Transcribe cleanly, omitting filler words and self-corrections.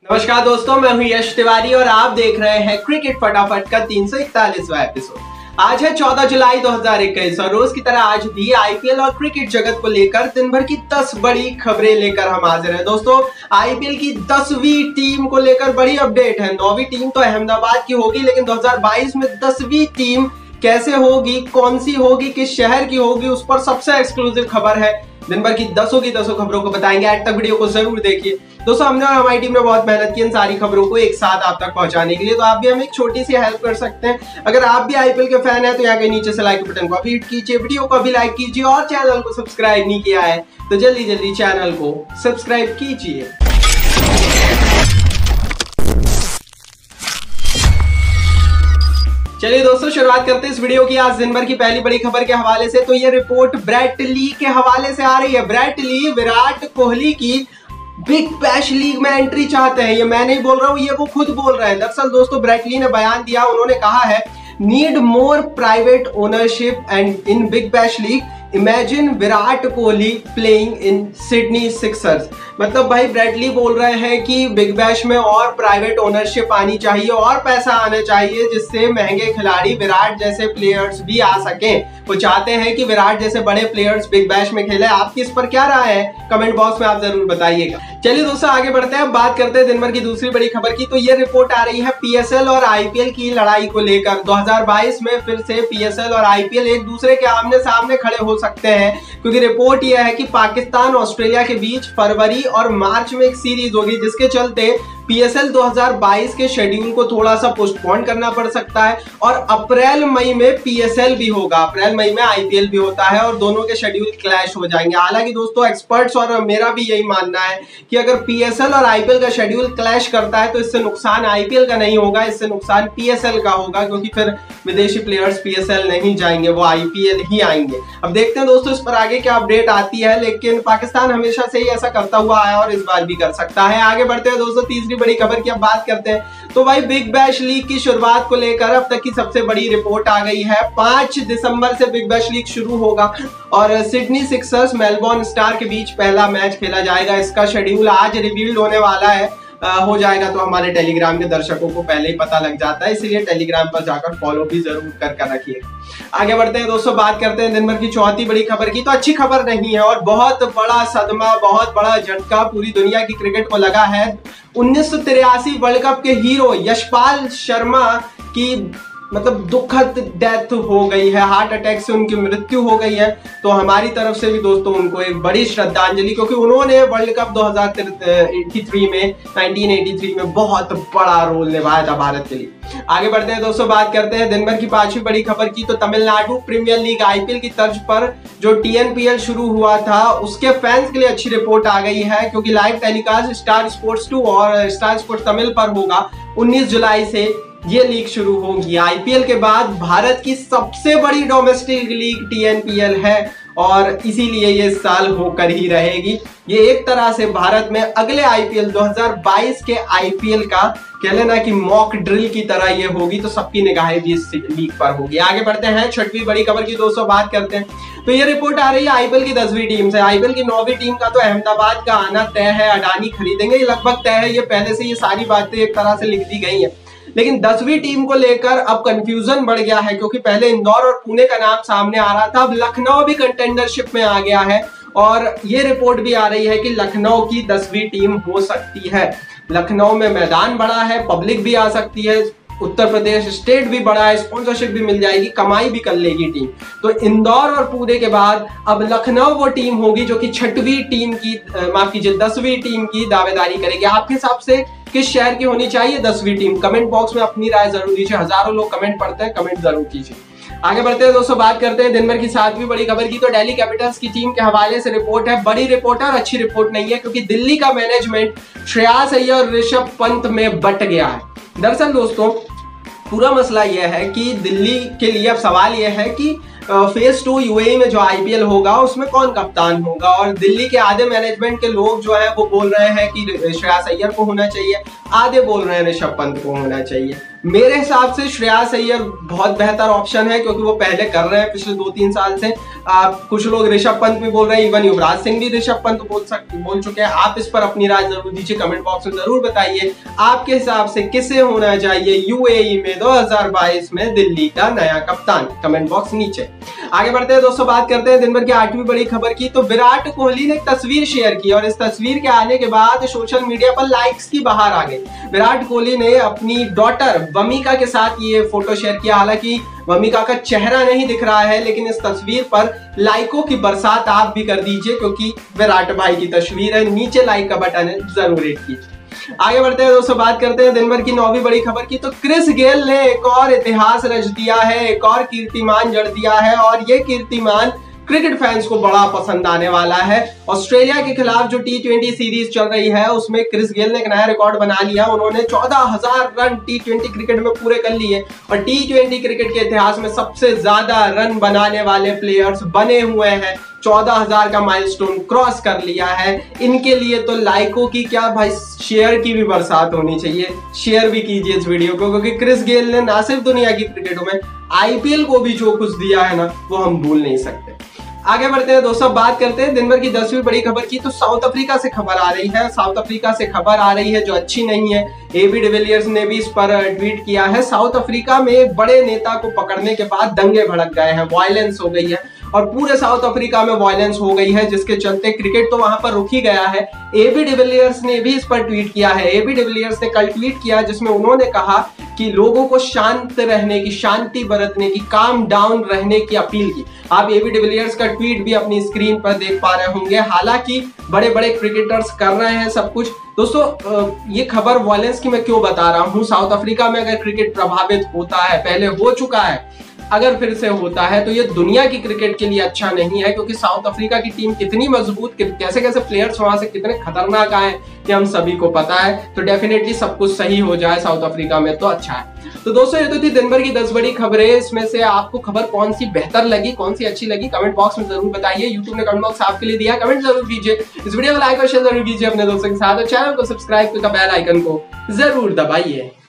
नमस्कार दोस्तों, मैं हूं यश तिवारी और आप देख रहे हैं क्रिकेट फटाफट का 341वां एपिसोड। आज है 14 जुलाई 2021 और रोज की तरह आज भी आईपीएल और क्रिकेट जगत को लेकर दिन भर की 10 बड़ी खबरें लेकर हम हाजिर हैं। दोस्तों, आईपीएल की 10वीं टीम को लेकर बड़ी अपडेट है। 9वीं टीम तो अहमदाबाद की होगी, लेकिन 2022 में 10वीं टीम कैसे होगी, कौन सी होगी, किस शहर की होगी, उस पर सबसे एक्सक्लूसिव खबर है। दिन भर की 10 खबरों को बताएंगे। आज तक वीडियो को जरूर देखिए। दोस्तों, हमने और हमारी टीम ने बहुत मेहनत की इन सारी खबरों को एक साथ आप तक पहुंचाने के लिए, तो आप भी हमें एक छोटी सी हेल्प कर सकते हैं। अगर आप भी आईपीएल के फैन हैं तो यहाँ के नीचे से लाइक बटन को अभी हिट कीजिए, वीडियो को अभी लाइक कीजिए और चैनल को सब्सक्राइब नहीं किया है तो जल्दी जल्दी चैनल को सब्सक्राइब कीजिए। चलिए दोस्तों, शुरुआत करते हैं इस वीडियो की आज दिन भर की पहली बड़ी खबर के हवाले से। तो ये रिपोर्ट ब्रेट ली के हवाले से आ रही है। ब्रेट ली विराट कोहली की बिग बैश लीग में एंट्री चाहते हैं। ये मैं नहीं बोल रहा हूं, ये वो खुद बोल रहे हैं। दरअसल दोस्तों, ब्रेट ली ने बयान दिया, उन्होंने कहा है need more private ownership and in big bash league imagine Virat Kohli playing in Sydney Sixers. मतलब भाई ब्रेट ली बोल रहे हैं कि बिग बैश में और प्राइवेट ओनरशिप आनी चाहिए और पैसा आना चाहिए, जिससे महंगे खिलाड़ी विराट जैसे प्लेयर्स भी आ सकें। वो चाहते हैं कि विराट जैसे बड़े प्लेयर्स बिग बैश में खेले। आपकी इस पर क्या राय है, कमेंट बॉक्स में आप जरूर बताइएगा। चलिए दोस्तों, आगे बढ़ते हैं। बात करते हैं दिन भर की दूसरी बड़ी खबर की। तो ये रिपोर्ट आ रही है पीएसएल और आईपीएल की लड़ाई को लेकर। 2022 में फिर से पीएसएल और आईपीएल एक दूसरे के आमने सामने खड़े हो सकते हैं, क्योंकि रिपोर्ट यह है कि पाकिस्तान ऑस्ट्रेलिया के बीच फरवरी और मार्च में एक सीरीज होगी, जिसके चलते पीएसएल 2022 के शेड्यूल को थोड़ा सा पोस्टपोन करना पड़ सकता है और अप्रैल मई में पीएसएल भी होगा, अप्रैल मई में आईपीएल भी होता है और दोनों के शेड्यूल क्लैश हो जाएंगे। हालांकि दोस्तों, एक्सपर्ट्स और मेरा भी यही मानना है कि अगर पीएसएल और आईपीएल का शेड्यूल क्लैश करता है तो इससे नुकसान आईपीएल का नहीं होगा, इससे नुकसान पीएसएल का होगा, क्योंकि फिर विदेशी प्लेयर्स पीएसएल नहीं जाएंगे, वो आईपीएल ही आएंगे। अब देखते हैं दोस्तों इस पर आगे क्या अपडेट आती है, लेकिन पाकिस्तान हमेशा से ही ऐसा करता हुआ आया और इस बार भी कर सकता है। आगे बढ़ते हैं दोस्तों, तीसरी बड़ी खबर की अब बात करते हैं। तो भाई बिग बैश लीग की शुरुआत को लेकर अब तक की सबसे बड़ी रिपोर्ट आ गई है। 5 दिसंबर से बिग बैश लीग शुरू होगा और सिडनी सिक्सर्स मेलबोर्न स्टार के बीच पहला मैच खेला जाएगा। इसका शेड्यूल आज रिवील्ड होने वाला है, हो जाएगा तो हमारे टेलीग्राम के दर्शकों को पहले ही पता लग जाता है, इसलिए टेलीग्राम पर जाकर फॉलो भी जरूर कर रखिएगा। आगे बढ़ते हैं दोस्तों, बात करते हैं दिन भर की चौथी बड़ी खबर की। तो अच्छी खबर नहीं है और बहुत बड़ा सदमा, बहुत बड़ा झटका पूरी दुनिया की क्रिकेट को लगा है। 1983 वर्ल्ड कप के हीरो यशपाल शर्मा की मतलब दुखद डेथ हो गई है, हार्ट अटैक से उनकी मृत्यु हो गई है। तो हमारी तरफ से भी दोस्तों उनको एक बड़ी श्रद्धांजलि, क्योंकि उन्होंने वर्ल्ड कप 1983 में बहुत बड़ा रोल निभाया था भारत के लिए। आगे बढ़ते हैं दोस्तों, बात करते हैं दिन भर की पांचवी बड़ी खबर की। तो तमिलनाडु प्रीमियर लीग आईपीएल की तर्ज पर जो टीएनपीएल शुरू हुआ था, उसके फैंस के लिए अच्छी रिपोर्ट आ गई है, क्योंकि लाइव टेलीकास्ट स्टार स्पोर्ट्स 2 और स्टार स्पोर्ट्स तमिल पर होगा। 19 जुलाई से ये लीग शुरू होगी। आईपीएल के बाद भारत की सबसे बड़ी डोमेस्टिक लीग टीएनपीएल है और इसीलिए ये साल होकर ही रहेगी। ये एक तरह से भारत में अगले आईपीएल 2022 के आईपीएल का कह लेना कि मॉक ड्रिल की तरह ये होगी, तो सबकी निगाहें भी इस लीग पर होगी। आगे बढ़ते हैं छठवीं बड़ी खबर की दोस्तों, बात करते हैं। तो ये रिपोर्ट आ रही है आईपीएल की 10वीं टीम से। आईपीएल की 9वीं टीम का तो अहमदाबाद का आना तय है, अडानी खरीदेंगे, ये लगभग तय है। ये पहले से ये सारी बातें एक तरह से लिख दी गई है, लेकिन 10वीं टीम को लेकर अब कंफ्यूजन बढ़ गया है, क्योंकि पहले इंदौर और पुणे का नाम सामने आ रहा था, अब लखनऊ भी कंटेंडरशिप में आ गया है और ये रिपोर्ट भी आ रही है कि लखनऊ की 10वीं टीम हो सकती है। लखनऊ में मैदान बड़ा है, पब्लिक भी आ सकती है, उत्तर प्रदेश स्टेट भी बड़ा है, स्पॉन्सरशिप भी मिल जाएगी, कमाई भी कर लेगी टीम। तो इंदौर और पुणे के बाद अब लखनऊ वो टीम होगी जो कि 6वीं टीम की, माफ कीजिए 10वीं टीम की दावेदारी करेगी। आपके हिसाब से किस शहर की होनी चाहिए 10वीं टीम? कमेंट बॉक्स में अपनी राय जरूर दीजिए। हजारों लोग कमेंट पढ़ते हैं, कमेंट जरूर कीजिए। आगे बढ़ते हैं दोस्तों, बात करते हैं दिन भर की 7वीं बड़ी खबर की। तो दिल्ली कैपिटल्स की टीम के हवाले से रिपोर्ट है, बड़ी रिपोर्ट है और अच्छी रिपोर्ट नहीं है, क्योंकि दिल्ली का मैनेजमेंट श्रेयस अय्यर और ऋषभ पंत में बट गया है। दरअसल दोस्तों, पूरा मसला यह है कि दिल्ली के लिए अब सवाल यह है कि फेज 2 यूएई में जो आईपीएल होगा उसमें कौन कप्तान होगा। और दिल्ली के आधे मैनेजमेंट के लोग जो है वो बोल रहे हैं कि श्रेयस अय्यर को होना चाहिए, आधे बोल रहे हैं ऋषभ पंत को होना चाहिए। मेरे हिसाब से श्रेयस अय्यर बहुत बेहतर ऑप्शन है क्योंकि वो पहले कर रहे हैं पिछले 2-3 साल से। कुछ लोग ऋषभ पंत भी बोल रहे हैं, इवन युवराज सिंह भी ऋषभ पंत बोल चुके हैं। आप इस पर अपनी राय जरूर दीजिए, कमेंट बॉक्स में जरूर बताइए आपके हिसाब से किसे होना चाहिए यूएई में 2022 में दिल्ली का नया कप्तान। कमेंट बॉक्स नीचे। आगे बढ़ते हैं दोस्तों, बात करते हैं दिन भर की 8वीं बड़ी खबर की। तो विराट कोहली ने एक तस्वीर शेयर की और इस तस्वीर के आने के बाद सोशल मीडिया पर लाइक्स की बहार आ गई। विराट कोहली ने अपनी डॉटर वमिका के साथ ये फोटो शेयर किया। हालांकि वमिका का चेहरा नहीं दिख रहा है, लेकिन इस तस्वीर पर लाइकों की बरसात आप भी कर दीजिए क्योंकि विराट भाई की तस्वीर है। नीचे लाइक का बटन है, जरूर हिट कीजिए। आगे बढ़ते हैं दोस्तों, बात करते हैं दिन भर की 9वीं बड़ी खबर की। तो क्रिस गेल ने एक और इतिहास रच दिया है, एक और कीर्तिमान जड़ दिया है और ये कीर्तिमान क्रिकेट फैंस को बड़ा पसंद आने वाला है। ऑस्ट्रेलिया के खिलाफ जो T20 सीरीज चल रही है उसमें क्रिस गेल ने एक नया रिकॉर्ड बना लिया। उन्होंने 14,000 रन T20 क्रिकेट में पूरे कर लिए और T20 क्रिकेट के इतिहास में सबसे ज्यादा रन बनाने वाले प्लेयर्स बने हुए हैं। 14,000 का माइलस्टोन क्रॉस कर लिया है। इनके लिए तो लाइकों की क्या भाई, शेयर की भी बरसात होनी चाहिए। शेयर भी कीजिए इस वीडियो को क्योंकि क्रिस गेल ने ना सिर्फ दुनिया की क्रिकेट में आईपीएल को भी जो कुछ दिया है ना वो हम भूल नहीं सकते। आगे बढ़ते हैं दोस्तों, बात करते हैं दिन भर की 10वीं बड़ी खबर की। तो साउथ अफ्रीका से खबर आ रही है, साउथ अफ्रीका से खबर आ रही है जो अच्छी नहीं है। एबी डिविलियर्स ने भी इस पर ट्वीट किया है। साउथ अफ्रीका में एक बड़े नेता को पकड़ने के बाद दंगे भड़क गए हैं, वायलेंस हो गई है और पूरे साउथ अफ्रीका में वायलेंस हो गई है, जिसके चलते क्रिकेट तो वहां पर रुक ही गया है। एबी डिविलियर्स ने भी इस पर ट्वीट किया है। एबी डिविलियर्स ने कल ट्वीट किया जिसमें उन्होंने कहा कि लोगों को शांत रहने की, शांति बरतने की, काम डाउन रहने की अपील की। आप एबी डिविलियर्स का ट्वीट भी अपनी स्क्रीन पर देख पा रहे होंगे। हालांकि बड़े बड़े क्रिकेटर्स कर रहे हैं सब कुछ। दोस्तों ये खबर वायलेंस की मैं क्यों बता रहा हूं, साउथ अफ्रीका में अगर क्रिकेट प्रभावित होता है, पहले हो चुका है, अगर फिर से होता है तो ये दुनिया की क्रिकेट के लिए अच्छा नहीं है क्योंकि साउथ अफ्रीका की टीम कितनी मजबूत, कैसे कैसे प्लेयर्स वहां से कितने खतरनाक आए ये हम सभी को पता है। तो डेफिनेटली सब कुछ सही हो जाए साउथ अफ्रीका में तो अच्छा है। तो दोस्तों ये तो थी दिन भर की 10 बड़ी खबरें। इसमें से आपको खबर कौन सी बेहतर लगी, कौन सी अच्छी लगी, कमेंट बॉक्स में जरूर बताइए। यूट्यूब ने कमेंट बॉक्स आपके लिए दिया, कमेंट जरूर कीजिए। इस वीडियो को लाइक और शेयर जरूर कीजिए अपने दोस्तों के साथ और चैनल को सब्सक्राइब करके बेल आइकन को जरूर दबाइए।